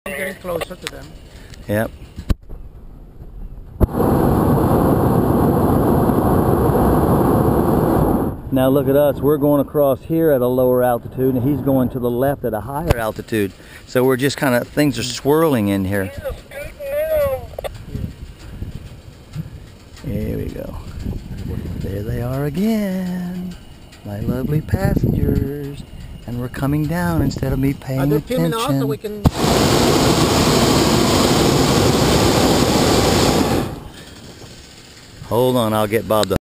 I'm getting closer to them. Yep. Now look at us, we're going across here at a lower altitude and he's going to the left at a higher altitude. So we're just kind of, things are swirling in here. Here we go. There they are again, my lovely passengers. And we're coming down instead of me paying attention. So we can... Hold on, I'll get Bob the